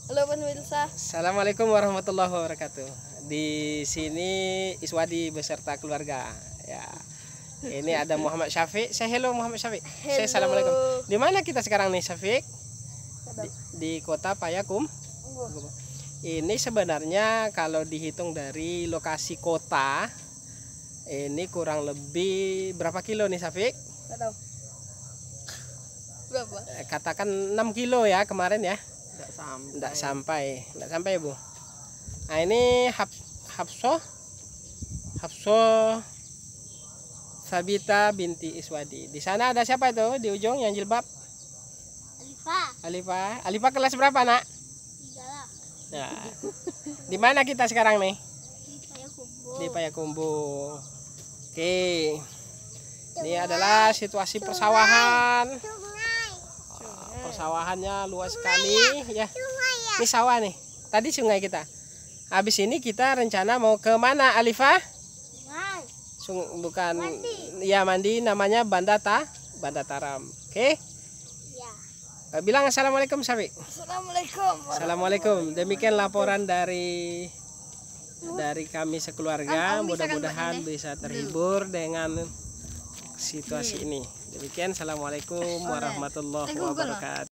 Halo pemirsa. Assalamualaikum warahmatullahi wabarakatuh. Di sini Iswadi beserta keluarga. Ya, ini ada Muhammad Syafiq. Saya hello Muhammad Syafiq. Saya assalamualaikum. Di mana kita sekarang nih Syafiq? Di kota Payakumbuh. Ini sebenarnya kalau dihitung dari lokasi kota, ini kurang lebih berapa kilo nih Syafiq? Berapa? Katakan 6 kilo ya kemarin ya. Enggak sampai. Enggak sampai Bu. Nah ini Hafsah Sabita binti Iswadi. Di sana ada siapa itu di ujung yang jilbab? Alifah kelas berapa nak? 3 lah. Nah, di mana kita sekarang nih? Di Payakumbuh. Oke. Ini adalah situasi persawahan. Persawahannya luas sekali ya. Ini sawah nih. Tadi sungai kita. Habis ini kita rencana mau ke mana Alifah? Bukan mandi. Ya mandi, namanya Bandataram. Oke? Ya. Bilang assalamualaikum Syafiq. Assalamualaikum. Demikian laporan dari kami sekeluarga. Mudah-mudahan bisa terhibur dengan situasi ini. Demikian, assalamualaikum warahmatullahi wabarakatuh.